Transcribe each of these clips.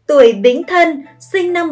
Tuổi Bính Thân, sinh năm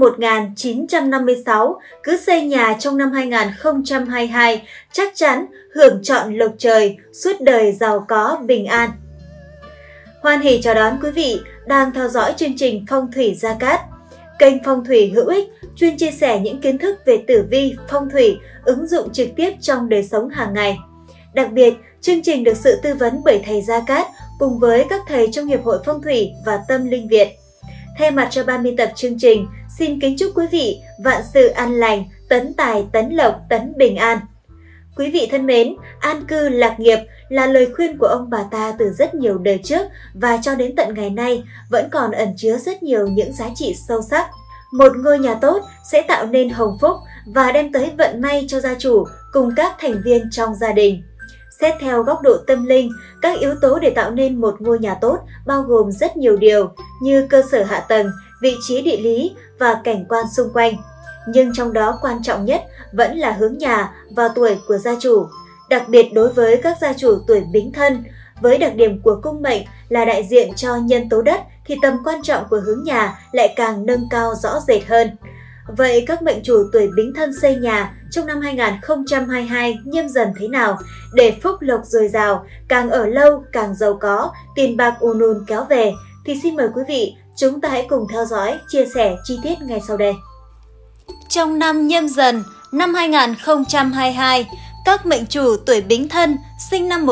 1956, cứ xây nhà trong năm 2022, chắc chắn hưởng trọn lộc trời, suốt đời giàu có, bình an. Hoan hỉ chào đón quý vị đang theo dõi chương trình Phong thủy Gia Cát. Kênh Phong thủy hữu ích chuyên chia sẻ những kiến thức về tử vi, phong thủy, ứng dụng trực tiếp trong đời sống hàng ngày. Đặc biệt, chương trình được sự tư vấn bởi thầy Gia Cát cùng với các thầy trong Hiệp hội Phong thủy và Tâm linh Việt. Thay mặt cho ban biên tập chương trình, xin kính chúc quý vị vạn sự an lành, tấn tài, tấn lộc, tấn bình an. Quý vị thân mến, an cư lạc nghiệp là lời khuyên của ông bà ta từ rất nhiều đời trước và cho đến tận ngày nay vẫn còn ẩn chứa rất nhiều những giá trị sâu sắc. Một ngôi nhà tốt sẽ tạo nên hồng phúc và đem tới vận may cho gia chủ cùng các thành viên trong gia đình. Xét theo góc độ tâm linh, các yếu tố để tạo nên một ngôi nhà tốt bao gồm rất nhiều điều như cơ sở hạ tầng, vị trí địa lý và cảnh quan xung quanh. Nhưng trong đó quan trọng nhất vẫn là hướng nhà và tuổi của gia chủ. Đặc biệt đối với các gia chủ tuổi Bính Thân, với đặc điểm của cung mệnh là đại diện cho nhân tố đất thì tầm quan trọng của hướng nhà lại càng nâng cao rõ rệt hơn. Vậy các mệnh chủ tuổi Bính Thân xây nhà trong năm 2022 Nhâm Dần thế nào để phúc lộc dồi dào, càng ở lâu càng giàu có, tiền bạc ùn ùn kéo về? Thì xin mời quý vị chúng ta hãy cùng theo dõi, chia sẻ chi tiết ngay sau đây. Trong năm Nhâm Dần năm 2022, các mệnh chủ tuổi Bính Thân sinh năm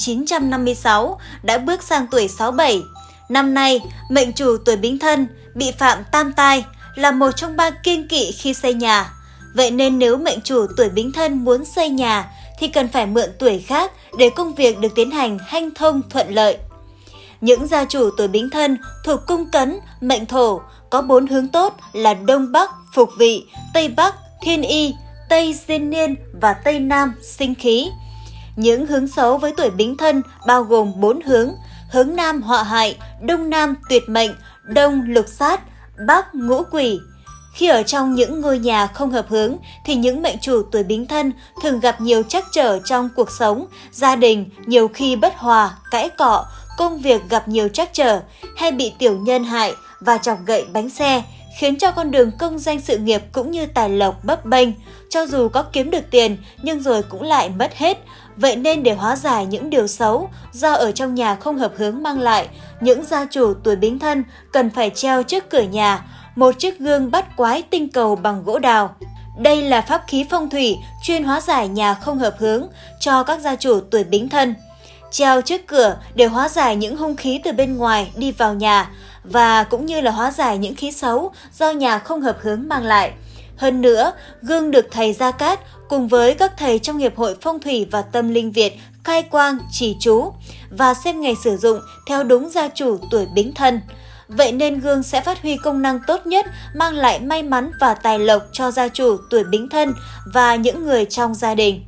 1956 đã bước sang tuổi 67. Năm nay, mệnh chủ tuổi Bính Thân bị phạm tam tai, là một trong ba kiêng kỵ khi xây nhà. Vậy nên nếu mệnh chủ tuổi Bính Thân muốn xây nhà thì cần phải mượn tuổi khác để công việc được tiến hành hanh thông thuận lợi. Những gia chủ tuổi Bính Thân thuộc cung Cấn, mệnh Thổ có 4 hướng tốt là Đông Bắc, Phục Vị, Tây Bắc, Thiên Y, Tây Diên Niên và Tây Nam, Sinh Khí. Những hướng xấu với tuổi Bính Thân bao gồm 4 hướng: hướng Nam họa hại, Đông Nam tuyệt mệnh, Đông lục sát, Bắc ngũ quỷ. Khi ở trong những ngôi nhà không hợp hướng thì những mệnh chủ tuổi Bính Thân thường gặp nhiều trắc trở trong cuộc sống, gia đình nhiều khi bất hòa, cãi cọ, công việc gặp nhiều trắc trở, hay bị tiểu nhân hại và chọc gậy bánh xe, khiến cho con đường công danh sự nghiệp cũng như tài lộc bấp bênh. Cho dù có kiếm được tiền nhưng rồi cũng lại mất hết. Vậy nên để hóa giải những điều xấu do ở trong nhà không hợp hướng mang lại, những gia chủ tuổi Bính Thân cần phải treo trước cửa nhà một chiếc gương bắt quái tinh cầu bằng gỗ đào. Đây là pháp khí phong thủy chuyên hóa giải nhà không hợp hướng cho các gia chủ tuổi Bính Thân. Treo trước cửa để hóa giải những hung khí từ bên ngoài đi vào nhà và cũng như là hóa giải những khí xấu do nhà không hợp hướng mang lại. Hơn nữa, gương được thầy Gia Cát cùng với các thầy trong Hiệp hội Phong thủy và Tâm linh Việt khai quang, chỉ chú và xem ngày sử dụng theo đúng gia chủ tuổi Bính Thân. Vậy nên gương sẽ phát huy công năng tốt nhất, mang lại may mắn và tài lộc cho gia chủ tuổi Bính Thân và những người trong gia đình.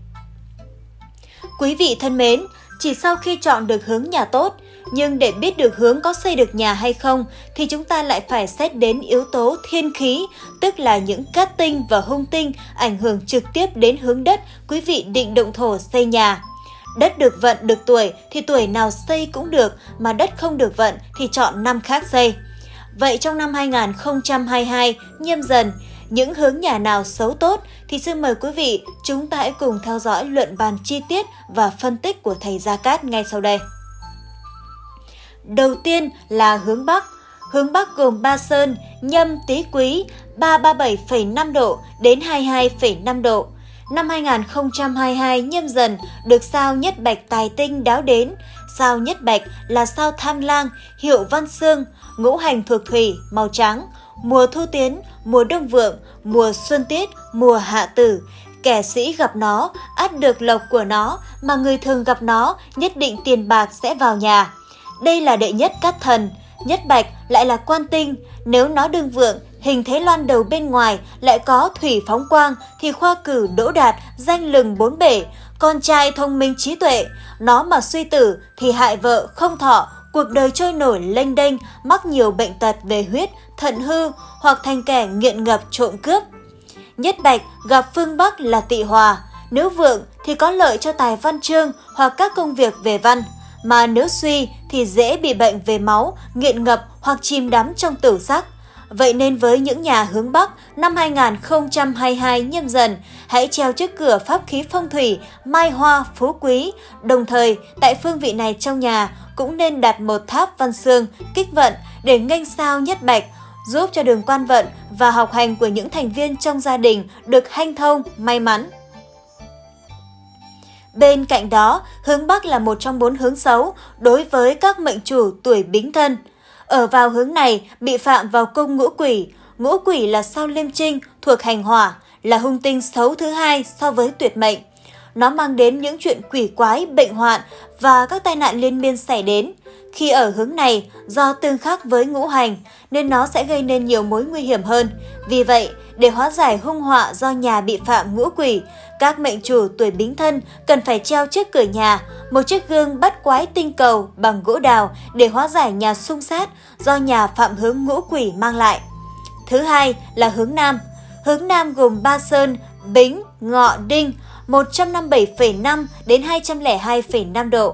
Quý vị thân mến, chỉ sau khi chọn được hướng nhà tốt, nhưng để biết được hướng có xây được nhà hay không thì chúng ta lại phải xét đến yếu tố thiên khí, tức là những cát tinh và hung tinh ảnh hưởng trực tiếp đến hướng đất quý vị định động thổ xây nhà. Đất được vận được tuổi thì tuổi nào xây cũng được, mà đất không được vận thì chọn năm khác xây. Vậy trong năm 2022 Nhâm Dần, những hướng nhà nào xấu tốt thì xin mời quý vị chúng ta hãy cùng theo dõi luận bàn chi tiết và phân tích của thầy Gia Cát ngay sau đây. Đầu tiên là hướng Bắc. Hướng Bắc gồm 3 sơn Nhâm, Tý, Quý 337,5 độ đến 22,5 độ. Năm 2022 Nhâm Dần được sao Nhất Bạch tài tinh đáo đến. Sao Nhất Bạch là sao tham lang, hiệu Văn Xương, ngũ hành thuộc thủy, màu trắng. Mùa thu tiến, mùa đông vượng, mùa xuân tiết, mùa hạ tử. Kẻ sĩ gặp nó, ắt được lộc của nó, mà người thường gặp nó, nhất định tiền bạc sẽ vào nhà. Đây là đệ nhất cát thần. Nhất Bạch lại là quan tinh. Nếu nó đương vượng, hình thế loan đầu bên ngoài lại có thủy phóng quang thì khoa cử đỗ đạt, danh lừng bốn bể, con trai thông minh trí tuệ. Nó mà suy tử thì hại vợ không thọ, cuộc đời trôi nổi lênh đênh, mắc nhiều bệnh tật về huyết, thận hư hoặc thành kẻ nghiện ngập trộm cướp. Nhất Bạch gặp phương Bắc là Tỵ Hòa. Nếu vượng thì có lợi cho tài văn chương hoặc các công việc về văn. Mà nếu suy thì dễ bị bệnh về máu, nghiện ngập hoặc chìm đắm trong tửu sắc. Vậy nên với những nhà hướng Bắc, năm 2022 Nhâm Dần, hãy treo trước cửa pháp khí phong thủy mai hoa phú quý. Đồng thời, tại phương vị này trong nhà cũng nên đặt một tháp văn xương, kích vận để nghênh sao nhất bạch, giúp cho đường quan vận và học hành của những thành viên trong gia đình được hanh thông, may mắn. Bên cạnh đó, hướng Bắc là một trong 4 hướng xấu đối với các mệnh chủ tuổi Bính Thân. Ở vào hướng này bị phạm vào cung Ngũ Quỷ. Ngũ Quỷ là sao Liêm Trinh thuộc hành hỏa, là hung tinh xấu thứ hai so với tuyệt mệnh. Nó mang đến những chuyện quỷ quái, bệnh hoạn và các tai nạn liên miên xảy đến. Khi ở hướng này, do tương khắc với ngũ hành nên nó sẽ gây nên nhiều mối nguy hiểm hơn. Vì vậy, để hóa giải hung họa do nhà bị phạm ngũ quỷ, các mệnh chủ tuổi Bính Thân cần phải treo trước cửa nhà một chiếc gương bắt quái tinh cầu bằng gỗ đào để hóa giải nhà xung sát do nhà phạm hướng ngũ quỷ mang lại. Thứ hai là hướng Nam. Hướng Nam gồm Ba Sơn, Bính, Ngọ, Đinh, 157,5 đến 202,5 độ.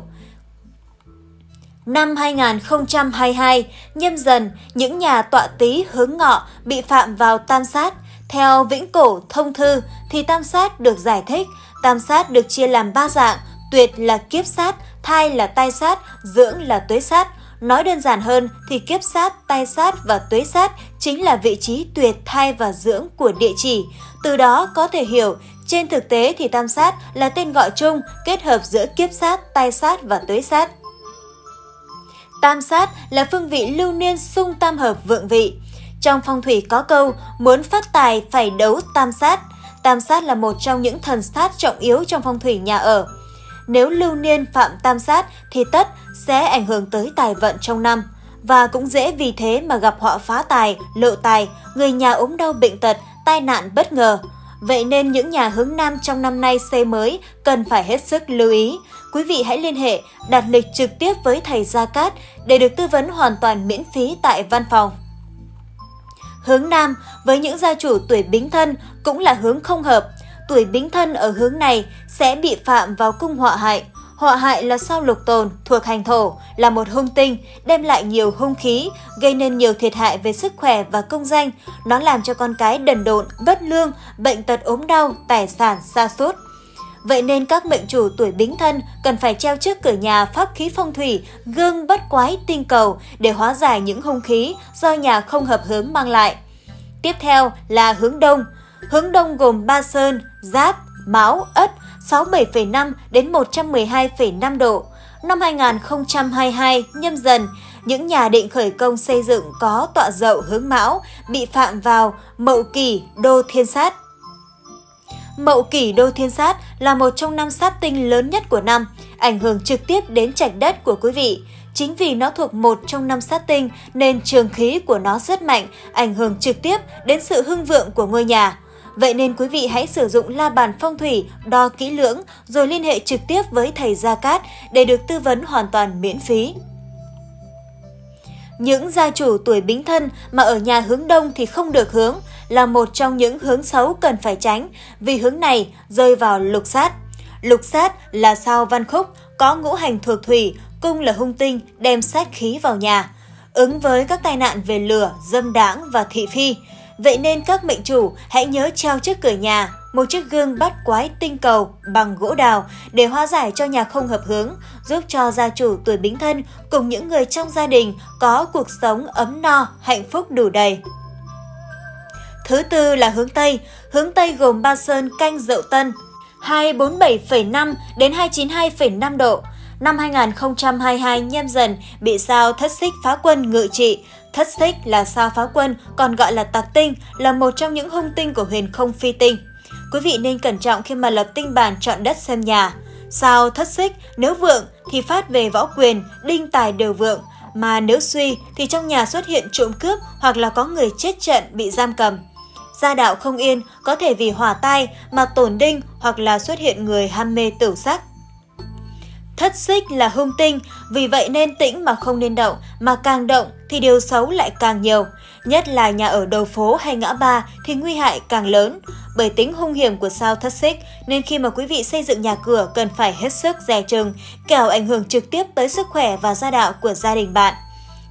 Năm 2022, Nhâm Dần, những nhà tọa Tý hướng Ngọ bị phạm vào tam sát. Theo Vĩnh Cổ Thông Thư thì tam sát được giải thích. Tam sát được chia làm 3 dạng: tuyệt là kiếp sát, thai là tai sát, dưỡng là tuế sát. Nói đơn giản hơn thì kiếp sát, tai sát và tuế sát chính là vị trí tuyệt, thai và dưỡng của địa chỉ. Từ đó có thể hiểu, trên thực tế thì tam sát là tên gọi chung kết hợp giữa kiếp sát, tai sát và tuế sát. Tam sát là phương vị lưu niên xung tam hợp vượng vị. Trong phong thủy có câu, muốn phát tài phải đấu tam sát. Tam sát là một trong những thần sát trọng yếu trong phong thủy nhà ở. Nếu lưu niên phạm tam sát thì tất sẽ ảnh hưởng tới tài vận trong năm. Và cũng dễ vì thế mà gặp họa phá tài, lộ tài, người nhà ốm đau bệnh tật, tai nạn bất ngờ. Vậy nên những nhà hướng Nam trong năm nay xây mới cần phải hết sức lưu ý. Quý vị hãy liên hệ, đặt lịch trực tiếp với thầy Gia Cát để được tư vấn hoàn toàn miễn phí tại văn phòng. Hướng Nam với những gia chủ tuổi Bính Thân cũng là hướng không hợp. Tuổi Bính Thân ở hướng này sẽ bị phạm vào cung họa hại. Họa hại là sao Lục Tồn thuộc hành thổ, là một hung tinh, đem lại nhiều hung khí, gây nên nhiều thiệt hại về sức khỏe và công danh. Nó làm cho con cái đần độn, bất lương, bệnh tật ốm đau, tài sản sa sút. Vậy nên các mệnh chủ tuổi Bính Thân cần phải treo trước cửa nhà pháp khí phong thủy, gương bắt quái tinh cầu để hóa giải những hung khí do nhà không hợp hướng mang lại. Tiếp theo là hướng Đông. Hướng Đông gồm Ba Sơn, Giáp, Mão, Ất, 67,5 đến 112,5 độ. Năm 2022 Nhâm Dần, những nhà định khởi công xây dựng có tọa Dậu hướng Mão bị phạm vào Mậu Kỷ đô thiên sát. Mậu Kỷ đô thiên sát là một trong 5 sát tinh lớn nhất của năm, ảnh hưởng trực tiếp đến trạch đất của quý vị. Chính vì nó thuộc một trong 5 sát tinh nên trường khí của nó rất mạnh, ảnh hưởng trực tiếp đến sự hưng vượng của ngôi nhà. Vậy nên quý vị hãy sử dụng la bàn phong thủy, đo kỹ lưỡng rồi liên hệ trực tiếp với thầy Gia Cát để được tư vấn hoàn toàn miễn phí. Những gia chủ tuổi Bính Thân mà ở nhà hướng Đông thì không được hướng, là một trong những hướng xấu cần phải tránh, vì hướng này rơi vào lục sát. Lục sát là sao Văn Khúc, có ngũ hành thuộc thủy, cung là hung tinh, đem sát khí vào nhà, ứng với các tai nạn về lửa, dâm đãng và thị phi. Vậy nên các mệnh chủ hãy nhớ treo trước cửa nhà một chiếc gương bắt quái tinh cầu bằng gỗ đào để hóa giải cho nhà không hợp hướng, giúp cho gia chủ tuổi Bính Thân cùng những người trong gia đình có cuộc sống ấm no, hạnh phúc đủ đầy. Thứ tư là hướng Tây. Hướng Tây gồm Ba Sơn, Canh, Dậu Tân, 247,5 đến 292,5 độ. Năm 2022 Nhâm Dần bị sao Thất Xích phá quân ngự trị. Thất Xích là sao phá quân, còn gọi là tặc tinh, là một trong những hung tinh của huyền không phi tinh. Quý vị nên cẩn trọng khi mà lập tinh bản chọn đất xem nhà. Sao Thất Xích nếu vượng thì phát về võ quyền, đinh tài đều vượng, mà nếu suy thì trong nhà xuất hiện trộm cướp hoặc là có người chết trận bị giam cầm. Gia đạo không yên, có thể vì hỏa tai mà tổn đinh hoặc là xuất hiện người ham mê tửu sắc. Thất Xích là hung tinh, vì vậy nên tĩnh mà không nên động, mà càng động thì điều xấu lại càng nhiều. Nhất là nhà ở đầu phố hay ngã ba thì nguy hại càng lớn. Bởi tính hung hiểm của sao Thất Xích nên khi mà quý vị xây dựng nhà cửa cần phải hết sức dè chừng, kẻo ảnh hưởng trực tiếp tới sức khỏe và gia đạo của gia đình bạn.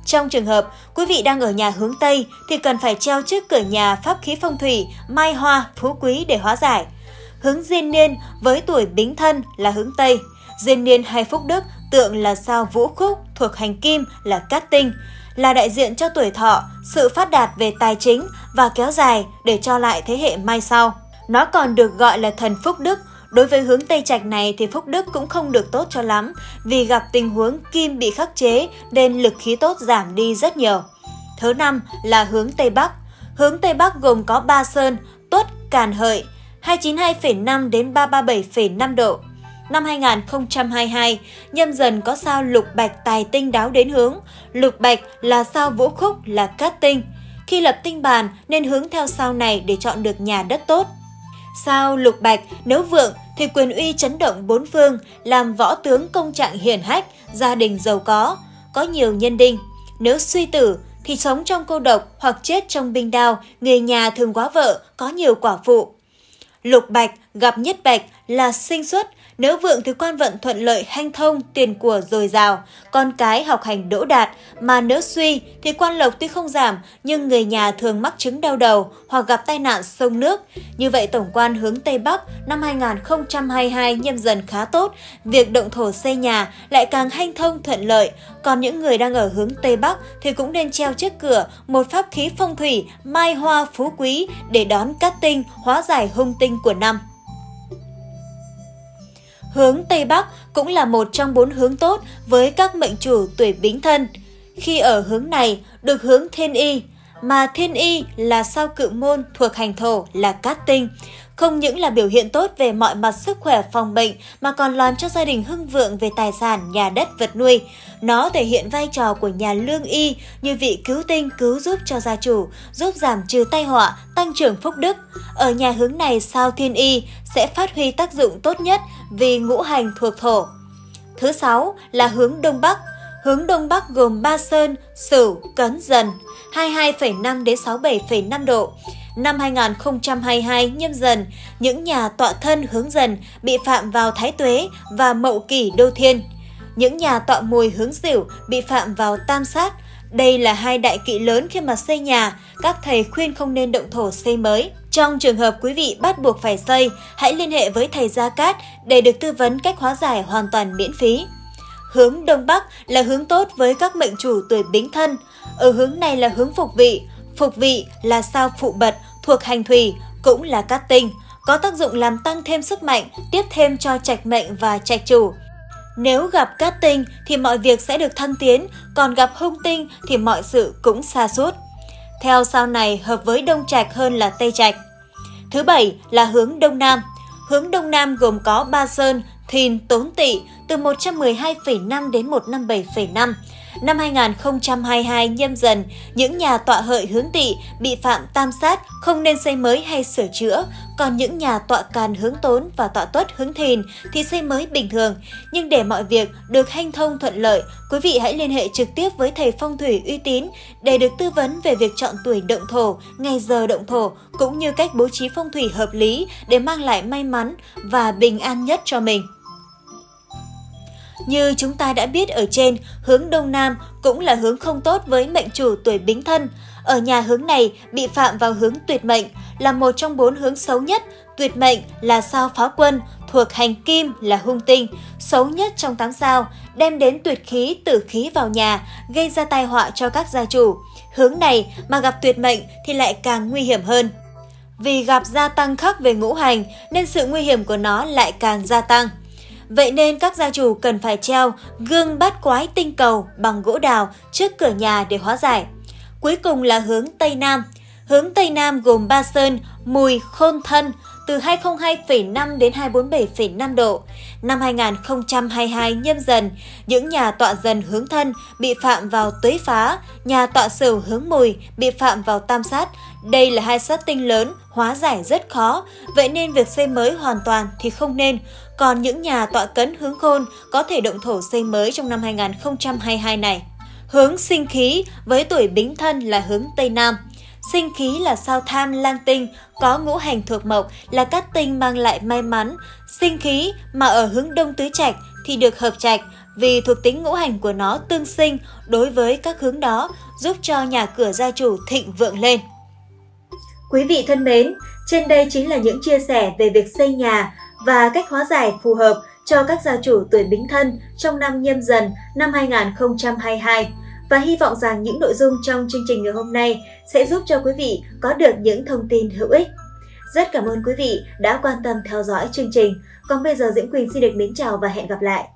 Trong trường hợp quý vị đang ở nhà hướng Tây thì cần phải treo trước cửa nhà pháp khí phong thủy mai hoa phú quý để hóa giải. Hướng diên niên với tuổi Bính Thân là hướng Tây. Diên niên hay phúc đức tượng là sao Vũ Khúc thuộc hành Kim là Cát Tinh, là đại diện cho tuổi thọ, sự phát đạt về tài chính và kéo dài để cho lại thế hệ mai sau. Nó còn được gọi là thần phúc đức. Đối với hướng Tây Trạch này thì phúc đức cũng không được tốt cho lắm, vì gặp tình huống kim bị khắc chế nên lực khí tốt giảm đi rất nhiều. Thứ năm là hướng Tây Bắc. Hướng Tây Bắc gồm có Ba Sơn, Tuất, Càn Hợi, 292,5 đến 337,5 độ. Năm 2022, Nhâm Dần có sao Lục Bạch tài tinh đáo đến hướng. Lục Bạch là sao Vũ Khúc là Cát Tinh. Khi lập tinh bàn nên hướng theo sao này để chọn được nhà đất tốt. Sao Lục Bạch nếu vượng thì quyền uy chấn động bốn phương, làm võ tướng công trạng hiển hách, gia đình giàu có nhiều nhân đinh. Nếu suy tử thì sống trong cô độc hoặc chết trong binh đao, người nhà thường quá vợ, có nhiều quả phụ. Lục Bạch gặp Nhất Bạch là sinh xuất, nếu vượng thì quan vận thuận lợi hanh thông, tiền của dồi dào, con cái học hành đỗ đạt, mà nếu suy thì quan lộc tuy không giảm nhưng người nhà thường mắc chứng đau đầu hoặc gặp tai nạn sông nước. Như vậy tổng quan hướng Tây Bắc năm 2022 Nhâm Dần khá tốt, việc động thổ xây nhà lại càng hanh thông thuận lợi. Còn những người đang ở hướng Tây Bắc thì cũng nên treo trước cửa một pháp khí phong thủy mai hoa phú quý để đón Cát Tinh hóa giải hung tinh của năm. Hướng Tây Bắc cũng là một trong 4 hướng tốt với các mệnh chủ tuổi Bính Thân. Khi ở hướng này được hướng Thiên Y, mà Thiên Y là sao Cự Môn thuộc hành thổ là Cát Tinh. Không những là biểu hiện tốt về mọi mặt sức khỏe phòng bệnh mà còn làm cho gia đình hưng vượng về tài sản, nhà đất, vật nuôi. Nó thể hiện vai trò của nhà lương y như vị cứu tinh cứu giúp cho gia chủ, giúp giảm trừ tai họa, tăng trưởng phúc đức. Ở nhà hướng này sao Thiên Y sẽ phát huy tác dụng tốt nhất vì ngũ hành thuộc thổ. Thứ 6 là hướng Đông Bắc. Hướng Đông Bắc gồm Ba Sơn, Sửu, Cấn, Dần, 22,5 đến 67,5 độ. Năm 2022 Nhâm Dần, những nhà tọa thân hướng Dần bị phạm vào Thái Tuế và Mậu Kỷ Đô Thiên. Những nhà tọa Mùi hướng Sửu bị phạm vào Tam Sát. Đây là hai đại kỵ lớn khi mà xây nhà, các thầy khuyên không nên động thổ xây mới. Trong trường hợp quý vị bắt buộc phải xây, hãy liên hệ với thầy Gia Cát để được tư vấn cách hóa giải hoàn toàn miễn phí. Hướng Đông Bắc là hướng tốt với các mệnh chủ tuổi Bính Thân. Ở hướng này là hướng Phục Vị. Phục Vị là sao Phụ Bật thuộc hành thủy, cũng là Cát Tinh, có tác dụng làm tăng thêm sức mạnh, tiếp thêm cho trạch mệnh và trạch chủ. Nếu gặp Cát Tinh thì mọi việc sẽ được thăng tiến, còn gặp hung tinh thì mọi sự cũng sa sút. Theo sao này hợp với Đông Trạch hơn là Tây Trạch. Thứ 7 là hướng Đông Nam. Hướng Đông Nam gồm có Ba Sơn, Thìn, Tốn Tỵ từ 112,5 đến 157,5. Năm 2022 Nhâm Dần, những nhà tọa Hợi hướng Tỵ bị phạm Tam Sát không nên xây mới hay sửa chữa, còn những nhà tọa Càn hướng Tốn và tọa Tuất hướng Thìn thì xây mới bình thường. Nhưng để mọi việc được hanh thông thuận lợi, quý vị hãy liên hệ trực tiếp với thầy phong thủy uy tín để được tư vấn về việc chọn tuổi động thổ, ngày giờ động thổ cũng như cách bố trí phong thủy hợp lý để mang lại may mắn và bình an nhất cho mình. Như chúng ta đã biết ở trên, hướng Đông Nam cũng là hướng không tốt với mệnh chủ tuổi Bính Thân. Ở nhà hướng này bị phạm vào hướng Tuyệt Mệnh, là một trong 4 hướng xấu nhất. Tuyệt Mệnh là sao Phá Quân, thuộc hành Kim là hung tinh, xấu nhất trong 8 sao, đem đến tuyệt khí, tử khí vào nhà, gây ra tai họa cho các gia chủ. Hướng này mà gặp Tuyệt Mệnh thì lại càng nguy hiểm hơn. Vì gặp gia tăng khắc về ngũ hành nên sự nguy hiểm của nó lại càng gia tăng. Vậy nên các gia chủ cần phải treo gương bát quái tinh cầu bằng gỗ đào trước cửa nhà để hóa giải. Cuối cùng là hướng Tây Nam. Hướng Tây Nam gồm Ba Sơn, Mùi, Khôn, Thân từ 202,5 đến 247,5 độ. Năm 2022 Nhâm Dần, những nhà tọa Dần hướng Thân bị phạm vào Tuế Phá, nhà tọa Sửu hướng Mùi bị phạm vào Tam Sát. Đây là hai sát tinh lớn, hóa giải rất khó, vậy nên việc xây mới hoàn toàn thì không nên. Còn những nhà tọa Cấn hướng Khôn có thể động thổ xây mới trong năm 2022 này. Hướng Sinh Khí với tuổi Bính Thân là hướng Tây Nam. Sinh khí là sao Tham Lang Tinh, có ngũ hành thuộc mộc, là Cát Tinh mang lại may mắn. Sinh khí mà ở hướng Đông Tứ Trạch thì được hợp trạch vì thuộc tính ngũ hành của nó tương sinh đối với các hướng đó, giúp cho nhà cửa gia chủ thịnh vượng lên. Quý vị thân mến, trên đây chính là những chia sẻ về việc xây nhà và cách hóa giải phù hợp cho các gia chủ tuổi Bính Thân trong năm Nhâm Dần năm 2022. Và hy vọng rằng những nội dung trong chương trình ngày hôm nay sẽ giúp cho quý vị có được những thông tin hữu ích. Rất cảm ơn quý vị đã quan tâm theo dõi chương trình. Còn bây giờ Diễm Quỳnh xin được mến chào và hẹn gặp lại.